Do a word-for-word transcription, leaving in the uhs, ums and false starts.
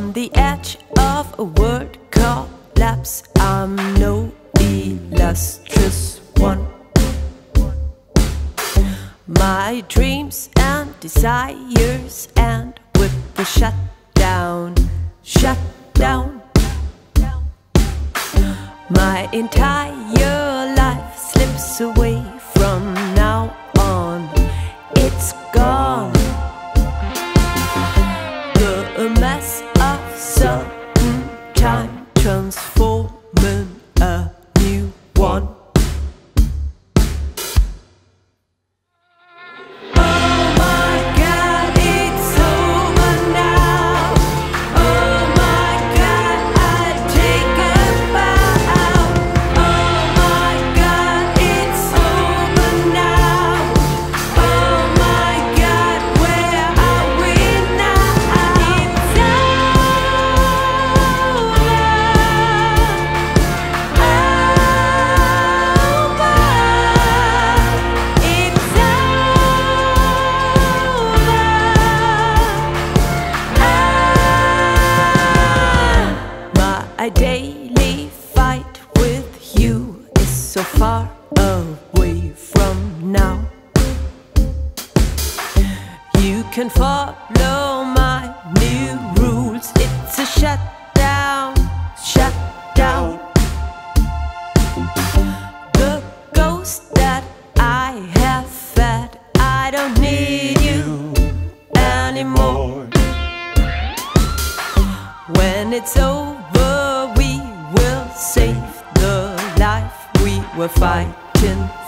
On the edge of a world collapse, I'm no illustrious one. My dreams and desires and whip were shut down, shut down. My entire life slips away from now on. It's gone. The mess of sudden time transforming a new one. My daily fight with you is so far away from now. You can follow my new rules. It's a shutdown, shutdown. The ghost that I have fed, I don't need you anymore. When it's over, we will save the life we were fighting